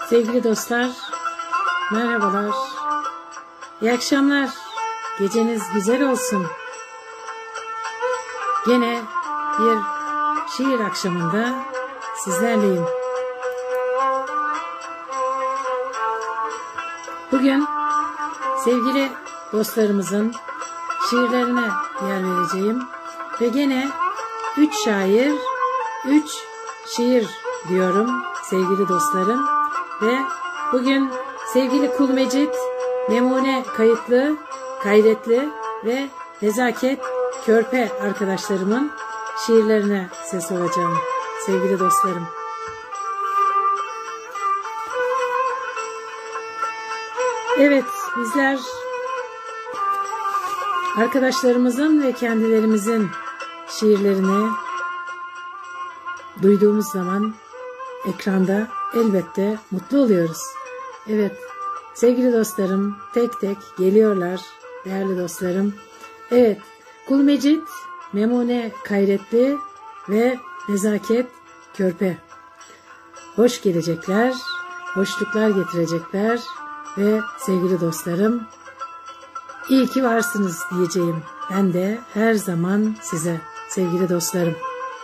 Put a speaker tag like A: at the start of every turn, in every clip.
A: Sevgili dostlar, merhabalar, iyi akşamlar, geceniz güzel olsun. Gene bir şiir akşamında sizlerleyim. Bugün sevgili dostlarımızın şiirlerine yer vereceğim ve gene 3 şair, 3 şiir diyorum sevgili dostlarım. Ve bugün sevgili Kul Mecit, Memune Kayretli ve Nezaket Körpe arkadaşlarımın şiirlerine ses olacağım sevgili dostlarım. Evet, bizler arkadaşlarımızın ve kendilerimizin şiirlerini duyduğumuz zaman ekranda elbette mutlu oluyoruz. Evet, sevgili dostlarım tek tek geliyorlar, değerli dostlarım. Evet, Kul Mecit, Memune Kayretli ve Nezaket Körpe. Hoş gelecekler, hoşluklar getirecekler ve sevgili dostlarım, iyi ki varsınız diyeceğim. Ben de her zaman size sevgili dostlarım.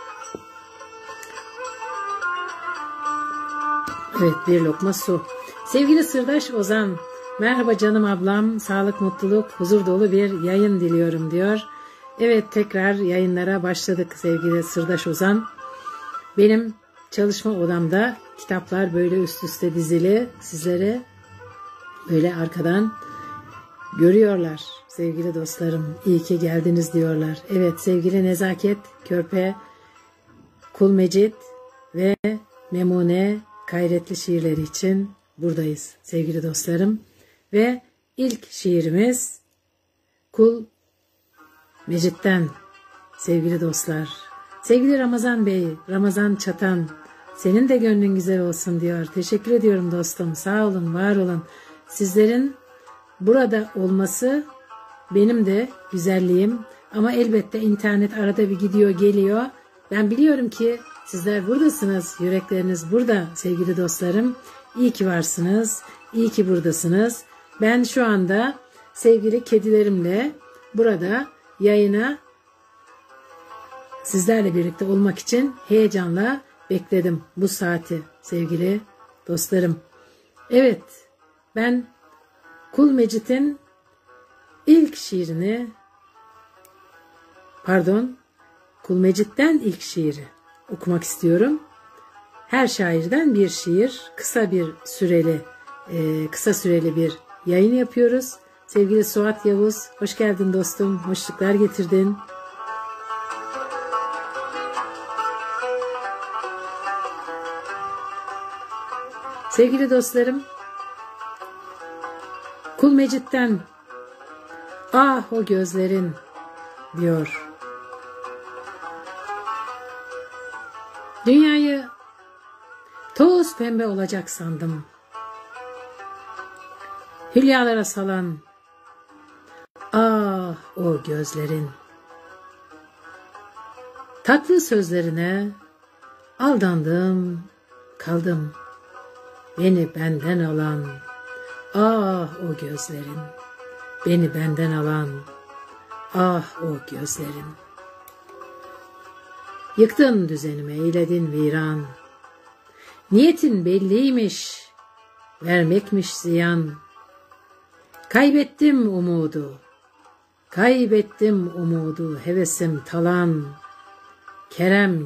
A: Evet, bir lokma su. Sevgili Sırdaş Ozan, merhaba canım ablam, sağlık, mutluluk, huzur dolu bir yayın diliyorum diyor. Evet, tekrar yayınlara başladık sevgili Sırdaş Ozan. Benim çalışma odamda kitaplar böyle üst üste dizili, sizlere böyle arkadan görüyorlar sevgili dostlarım. İyi ki geldiniz diyorlar. Evet, sevgili Nezaket Körpe, Kul Mecit ve Memune Kayretli şiirleri için buradayız sevgili dostlarım. Ve ilk şiirimiz Kul Mecit'ten sevgili dostlar. Sevgili Ramazan Bey, Ramazan Çatan, senin de gönlün güzel olsun diyor. Teşekkür ediyorum dostum. Sağ olun, var olun. Sizlerin burada olması benim de güzelliğim. Ama elbette internet arada bir gidiyor geliyor. Ben biliyorum ki sizler buradasınız, yürekleriniz burada sevgili dostlarım. İyi ki varsınız, iyi ki buradasınız. Ben şu anda sevgili kedilerimle burada yayına sizlerle birlikte olmak için heyecanla bekledim bu saati sevgili dostlarım. Evet, ben Kul Mecit'in ilk şiirini, Kul Mecit'ten ilk şiiri okumak istiyorum. Her şairden bir şiir, kısa süreli bir yayın yapıyoruz. Sevgili Suat Yavuz, hoş geldin dostum, hoşluklar getirdin. Sevgili dostlarım, Kul Mecit'ten "Ah o gözlerin" diyor. Dünyayı toz pembe olacak sandım. Hülyalara salan ah o gözlerin. Tatlı sözlerine aldandım, kaldım. Beni benden alan ah o gözlerin. Beni benden alan ah o gözlerin. Yıktın düzenimi, eyledin viran. Niyetin belliymiş, vermekmiş ziyan. Kaybettim umudu, hevesim talan. Kerem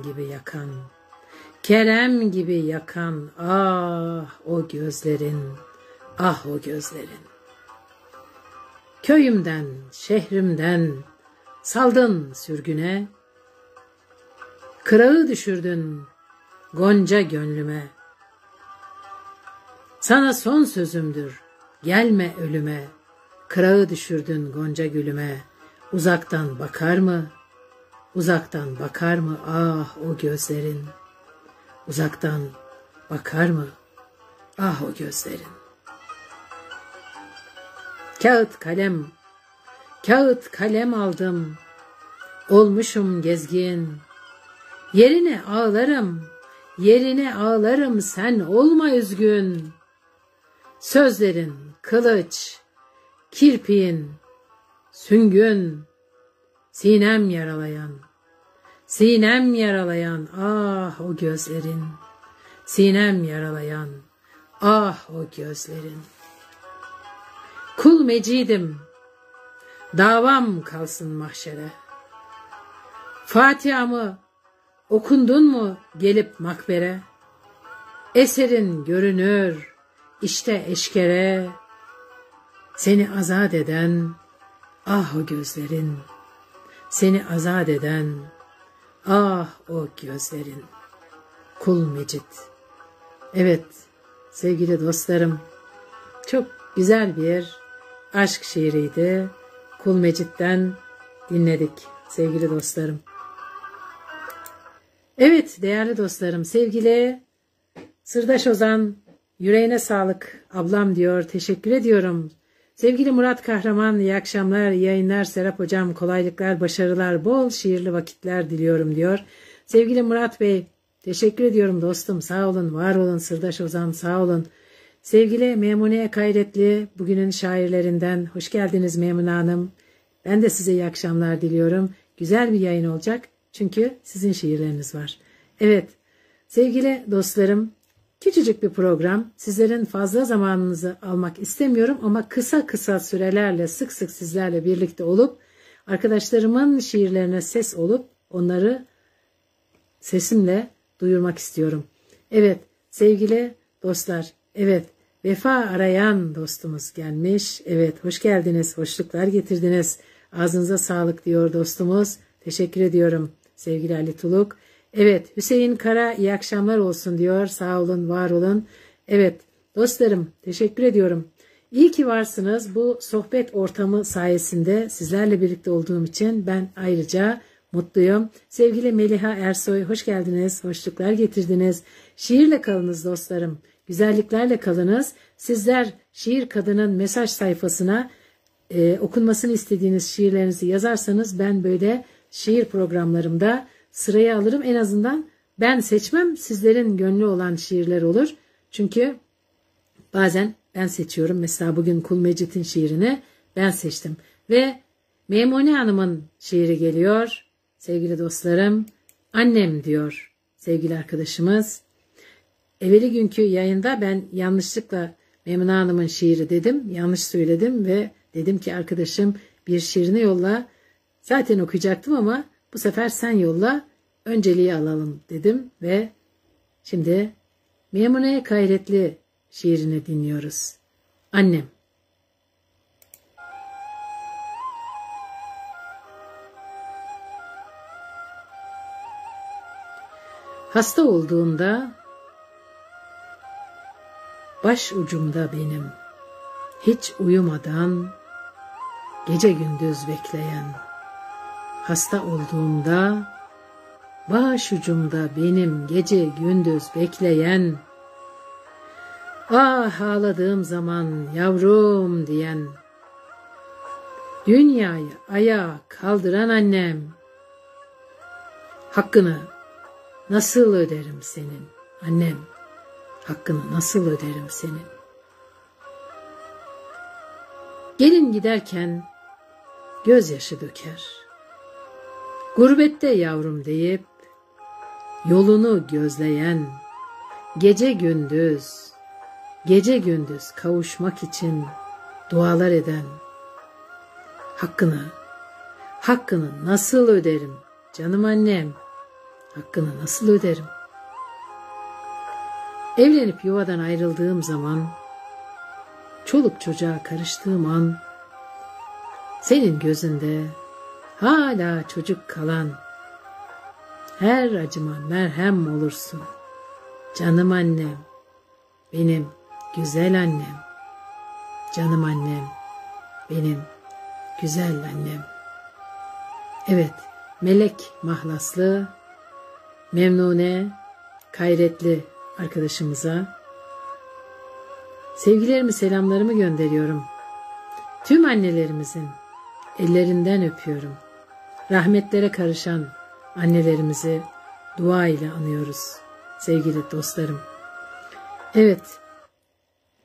A: gibi yakan ah o gözlerin, ah o gözlerin. Köyümden, şehrimden saldın sürgüne. Kırağı düşürdün gonca gönlüme. Sana son sözümdür, gelme ölüme. Kırağı düşürdün gonca gülüme. Uzaktan bakar mı ah o gözlerin. Uzaktan bakar mı ah o gözlerin. Kağıt kalem aldım, olmuşum gezgin. Yerine ağlarım, sen olma üzgün. Sözlerin kılıç, kirpiğin süngün, sinem yaralayan, sinem yaralayan, ah o gözlerin, sinem yaralayan, ah o gözlerin. Kul mecidim, davam kalsın mahşere. Fatiha'mı okundun mu gelip makbere? Eserin görünür, işte eşkere. Seni azat eden, ah o gözlerin. Seni azat eden, ah o gözlerin. Kul Mecid. Evet sevgili dostlarım, çok güzel bir aşk şiiriydi. Kul Mecid'den dinledik sevgili dostlarım. Evet değerli dostlarım, sevgili Sırdaş Ozan, yüreğine sağlık ablam diyor, teşekkür ediyorum. Sevgili Murat Kahraman, iyi akşamlar, iyi yayınlar Serap Hocam, kolaylıklar, başarılar, bol şiirli vakitler diliyorum diyor. Sevgili Murat Bey, teşekkür ediyorum dostum, sağ olun, var olun Sırdaş Ozan, sağ olun. Sevgili Memune Kayretli, bugünün şairlerinden, hoş geldiniz Memune Hanım. Ben de size iyi akşamlar diliyorum. Güzel bir yayın olacak çünkü sizin şiirleriniz var. Evet sevgili dostlarım, küçücük bir program, sizlerin fazla zamanınızı almak istemiyorum ama kısa kısa sürelerle sık sık sizlerle birlikte olup arkadaşlarımın şiirlerine ses olup onları sesimle duyurmak istiyorum. Evet sevgili dostlar, evet vefa arayan dostumuz gelmiş. Evet hoş geldiniz, hoşluklar getirdiniz. Ağzınıza sağlık diyor dostumuz. Teşekkür ediyorum sevgili Ali Tuluk. Evet Hüseyin Kara, iyi akşamlar olsun diyor. Sağ olun, var olun. Evet dostlarım, teşekkür ediyorum. İyi ki varsınız. Bu sohbet ortamı sayesinde sizlerle birlikte olduğum için ben ayrıca mutluyum. Sevgili Meliha Ersoy, hoş geldiniz. Hoşluklar getirdiniz. Şiirle kalınız dostlarım. Güzelliklerle kalınız. Sizler Şiir Kadın'ın mesaj sayfasına okunmasını istediğiniz şiirlerinizi yazarsanız ben böyle şiir programlarımda sıraya alırım. En azından ben seçmem, sizlerin gönlü olan şiirler olur. Çünkü bazen ben seçiyorum. Mesela bugün Kul Mecid'in şiirini ben seçtim. Ve Memune Hanım'ın şiiri geliyor. Sevgili dostlarım, annem diyor sevgili arkadaşımız. Evveli günkü yayında ben yanlışlıkla Memune Hanım'ın şiiri dedim. Yanlış söyledim ve dedim ki arkadaşım bir şiirini yolla. Zaten okuyacaktım ama bu sefer sen yolla, önceliği alalım dedim ve şimdi Memune Kayretli şiirini dinliyoruz. Annem. Hasta olduğunda baş ucumda benim, hiç uyumadan gece gündüz bekleyen, hasta olduğumda baş ucumda benim gece gündüz bekleyen, ah ağladığım zaman yavrum diyen, dünyayı ayağa kaldıran annem, hakkını nasıl öderim senin annem, hakkını nasıl öderim senin. Gelin giderken gözyaşı döker, gurbette yavrum deyip yolunu gözleyen, gece gündüz kavuşmak için dualar eden, hakkını nasıl öderim canım annem, hakkını nasıl öderim. Evlenip yuvadan ayrıldığım zaman, çoluk çocuğa karıştığım an, senin gözünde hala çocuk kalan, her acıma merhem olursun. Canım annem, benim güzel annem. Canım annem, benim güzel annem. Evet, melek mahlaslı, Memnune Kayretli arkadaşımıza sevgilerimi, selamlarımı gönderiyorum. Tüm annelerimizin ellerinden öpüyorum. Rahmetlere karışan annelerimizi dua ile anıyoruz sevgili dostlarım. Evet,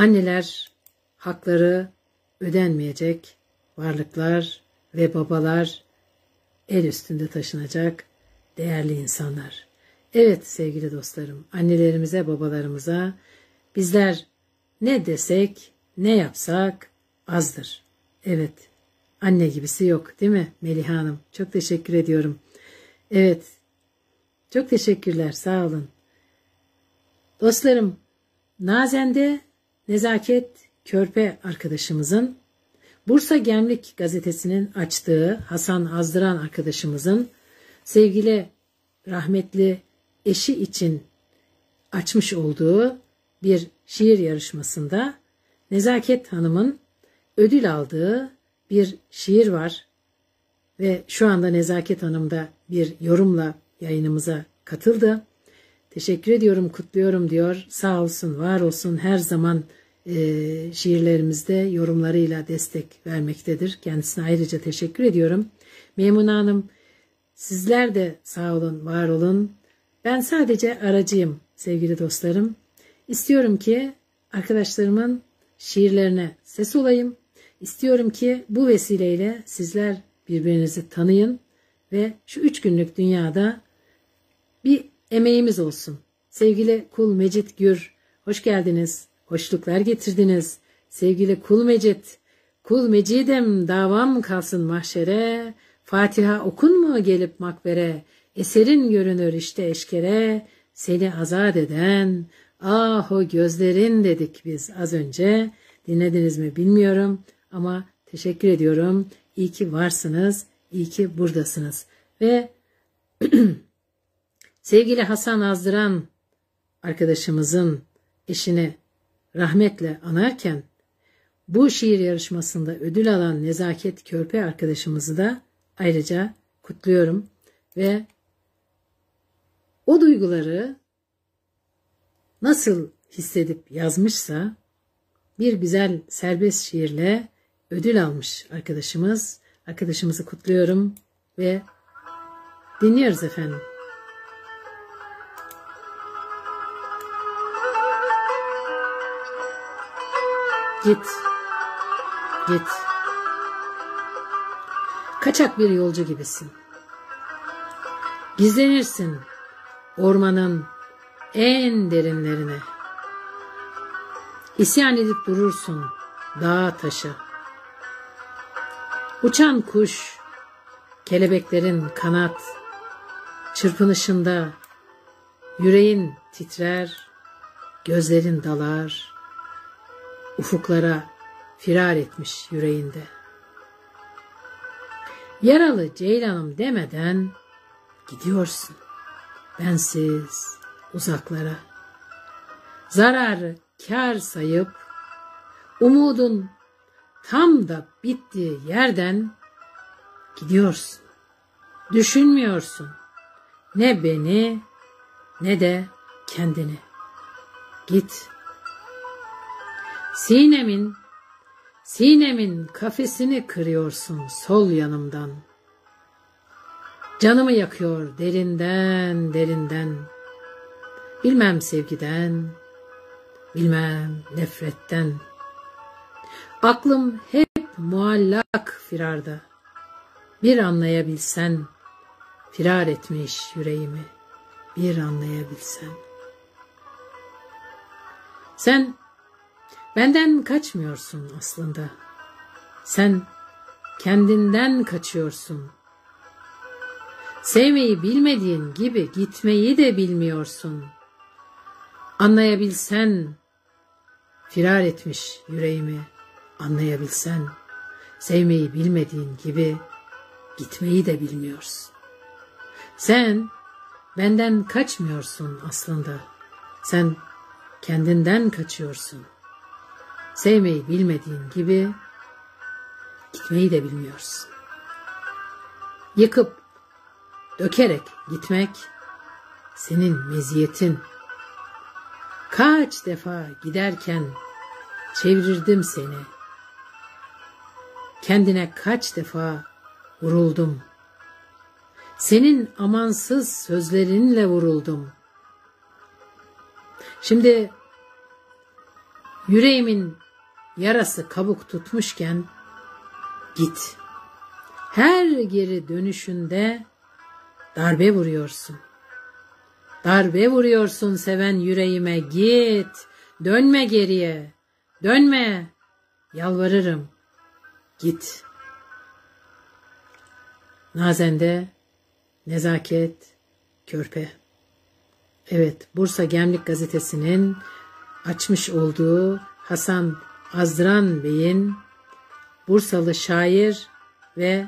A: Anneler hakları ödenmeyecek varlıklar ve babalar el üstünde taşınacak değerli insanlar. Evet sevgili dostlarım, annelerimize, babalarımıza bizler ne desek, ne yapsak azdır. Evet, anne gibisi yok değil mi Meliha Hanım? Çok teşekkür ediyorum. Evet, çok teşekkürler, sağ olun. Dostlarım, Nazen'de Nezaket Körpe arkadaşımızın, Bursa Gemlik gazetesinin açtığı Hasan Azdıran arkadaşımızın sevgili rahmetli eşi için açmış olduğu bir şiir yarışmasında Nezaket Hanım'ın ödül aldığı bir şiir var ve şu anda Nezaket Hanım da bir yorumla yayınımıza katıldı. Teşekkür ediyorum, kutluyorum diyor. Sağ olsun, var olsun, her zaman şiirlerimizde yorumlarıyla destek vermektedir. Kendisine ayrıca teşekkür ediyorum. Memune Hanım, sizler de sağ olun, var olun. Ben sadece aracıyım sevgili dostlarım. İstiyorum ki arkadaşlarımın şiirlerine ses olayım. İstiyorum ki bu vesileyle sizler birbirinizi tanıyın ve şu 3 günlük dünyada bir emeğimiz olsun. Sevgili Kul Mecit Gür, hoş geldiniz. Hoşluklar getirdiniz. Sevgili Kul Mecit, Kul Mecidem davam kalsın mahşere, Fatiha okun mu gelip makbere, eserin görünür işte eşkere, seni azat eden, ah o gözlerin dedik biz az önce. Dinlediniz mi bilmiyorum ama teşekkür ediyorum. İyi ki varsınız, iyi ki buradasınız. Ve sevgili Hasan Azdıran arkadaşımızın eşini rahmetle anarken bu şiir yarışmasında ödül alan Nezaket Körpe arkadaşımızı da ayrıca kutluyorum ve o duyguları nasıl hissedip yazmışsa bir güzel serbest şiirle ödül almış arkadaşımız. Arkadaşımızı kutluyorum ve dinliyoruz efendim. Git, git. Kaçak bir yolcu gibisin. Gizlenirsin ormanın en derinlerine. İsyan edip durursun dağa taşa. Uçan kuş, kelebeklerin kanat çırpınışında yüreğin titrer, gözlerin dalar. Ufuklara firar etmiş yüreğinde. Yaralı ceylanım demeden gidiyorsun bensiz uzaklara. Zararı kâr sayıp umudun tam da bittiği yerden gidiyorsun. Düşünmüyorsun ne beni ne de kendini. Git. Sinemin kafesini kırıyorsun sol yanımdan. Canımı yakıyor derinden derinden. Bilmem sevgiden, bilmem nefretten. Aklım hep muallak firarda. Bir anlayabilsen, firar etmiş yüreğimi, bir anlayabilsen. Sen benden kaçmıyorsun aslında. Sen kendinden kaçıyorsun. Sevmeyi bilmediğin gibi gitmeyi de bilmiyorsun. Anlayabilsen, firar etmiş yüreğimi, anlayabilsen, sevmeyi bilmediğin gibi gitmeyi de bilmiyorsun. Sen benden kaçmıyorsun aslında. Sen kendinden kaçıyorsun. Sevmeyi bilmediğin gibi gitmeyi de bilmiyorsun. Yıkıp dökerek gitmek senin meziyetin. Kaç defa giderken çevirirdim seni. Kendine kaç defa vuruldum. Senin amansız sözlerinle vuruldum. Şimdi Yüreğimin yarası kabuk tutmuşken git. Her geri dönüşünde darbe vuruyorsun. Darbe vuruyorsun seven yüreğime, git. Dönme geriye. Dönme. Yalvarırım. Git. Nazende Nezaket Körpe. Evet, Bursa Gemlik Gazetesi'nin açmış olduğu Hasan Azdıran Bey'in Bursalı şair ve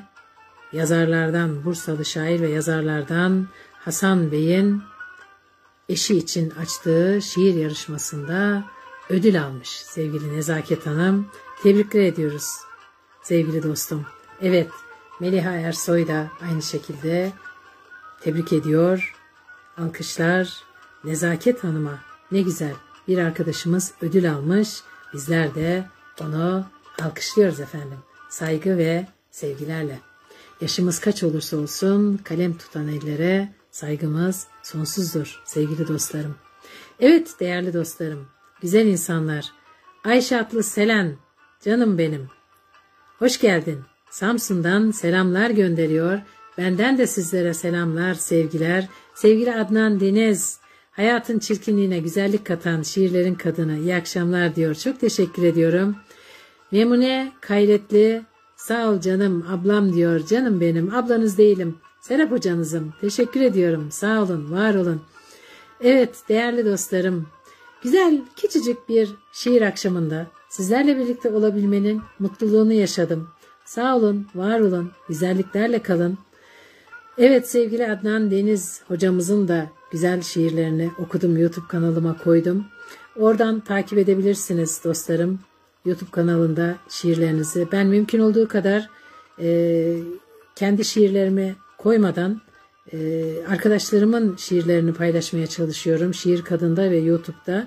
A: yazarlardan Hasan Bey'in eşi için açtığı şiir yarışmasında ödül almış sevgili Nezaket Hanım. Tebrikler ediyoruz sevgili dostum. Evet, Meliha Ersoy da aynı şekilde tebrik ediyor. Alkışlar Nezaket Hanım'a. Ne güzel, bir arkadaşımız ödül almış. Bizler de onu alkışlıyoruz efendim. Saygı ve sevgilerle. Yaşımız kaç olursa olsun kalem tutan ellere saygımız sonsuzdur sevgili dostlarım. Evet değerli dostlarım, güzel insanlar. Ayşe Atlı Selen, canım benim. Hoş geldin. Samsun'dan selamlar gönderiyor. Benden de sizlere selamlar, sevgiler. Sevgili Adnan Deniz, hayatın çirkinliğine güzellik katan şiirlerin kadını. İyi akşamlar diyor. Çok teşekkür ediyorum. Memune Kayretli, sağ ol canım ablam diyor. Canım benim, ablanız değilim. Serap hocanızım. Teşekkür ediyorum. Sağ olun, var olun. Evet değerli dostlarım, güzel küçücük bir şiir akşamında sizlerle birlikte olabilmenin mutluluğunu yaşadım. Sağ olun, var olun, güzelliklerle kalın. Evet sevgili Adnan Deniz hocamızın da güzel şiirlerini okudum, YouTube kanalıma koydum. Oradan takip edebilirsiniz dostlarım. YouTube kanalında şiirlerinizi. Ben mümkün olduğu kadar kendi şiirlerimi koymadan arkadaşlarımın şiirlerini paylaşmaya çalışıyorum. Şiir Kadın'da ve YouTube'da.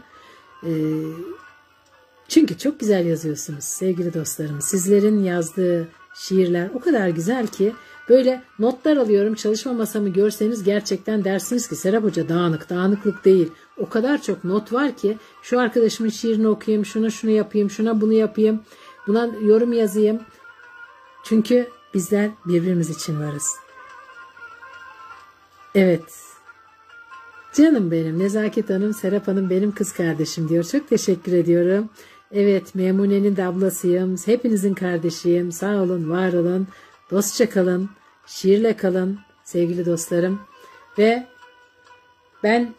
A: Çünkü çok güzel yazıyorsunuz sevgili dostlarım. Sizlerin yazdığı şiirler o kadar güzel ki böyle notlar alıyorum. Çalışma masamı görseniz gerçekten dersiniz ki Serap Hoca dağınık. Dağınıklık değil. O kadar çok not var ki şu arkadaşımın şiirini okuyayım, şunu yapayım, şuna bunu yapayım, buna yorum yazayım. Çünkü bizler birbirimiz için varız. Evet. Canım benim, Nezaket Hanım, Serap Hanım benim kız kardeşim diyor. Çok teşekkür ediyorum. Evet, Memune'nin de ablasıyım. Hepinizin kardeşiyim. Sağ olun, var olun. Dostça kalın. Şiirle kalın sevgili dostlarım. Ve ben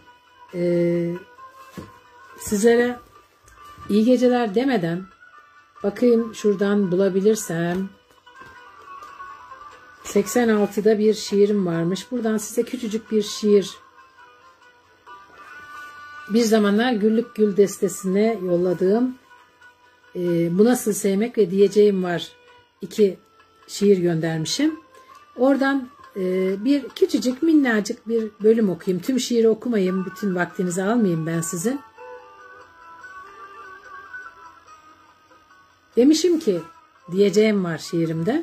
A: sizlere iyi geceler demeden bakayım şuradan bulabilirsem 86'da bir şiirim varmış. Buradan size küçücük bir şiir. Bir zamanlar Güllük Gül Destesi'ne yolladığım Bu Nasıl Sevmek ve Diyeceğim Var 2 şiir göndermişim. Oradan bir küçücük minnacık bir bölüm okuyayım. Tüm şiiri okumayayım. Bütün vaktinizi almayayım ben sizin. Demişim ki diyeceğim var şiirimde.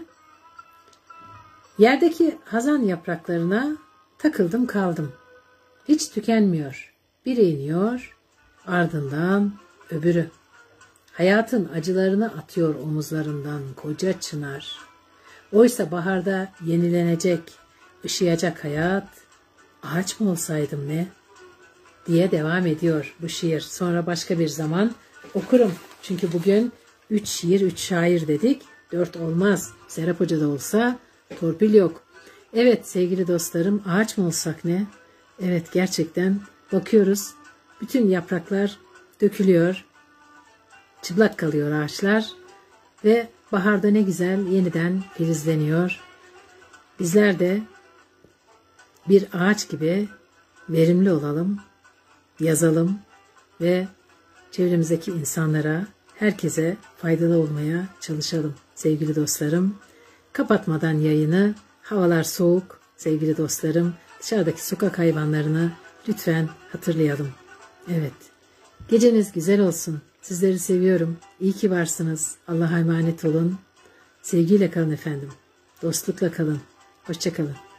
A: Yerdeki hazan yapraklarına takıldım kaldım. Hiç tükenmiyor. Biri iniyor, ardından öbürü. Hayatın acılarını atıyor omuzlarından koca çınar. Oysa baharda yenilenecek, ışıyacak hayat, ağaç mı olsaydım ne? Diye devam ediyor bu şiir. Sonra başka bir zaman okurum. Çünkü bugün 3 şiir, 3 şair dedik. 4 olmaz. Serap Hoca da olsa torpil yok. Evet sevgili dostlarım, ağaç mı olsak ne? Evet gerçekten bakıyoruz. Bütün yapraklar dökülüyor. Çıplak kalıyor ağaçlar. Ve baharda ne güzel yeniden filizleniyor. Bizler de bir ağaç gibi verimli olalım, yazalım ve çevremizdeki insanlara, herkese faydalı olmaya çalışalım sevgili dostlarım. Kapatmadan yayını, havalar soğuk sevgili dostlarım, dışarıdaki sokak hayvanlarını lütfen hatırlayalım. Evet, geceniz güzel olsun. Sizleri seviyorum. İyi ki varsınız. Allah'a emanet olun. Sevgiyle kalın efendim. Dostlukla kalın. Hoşça kalın.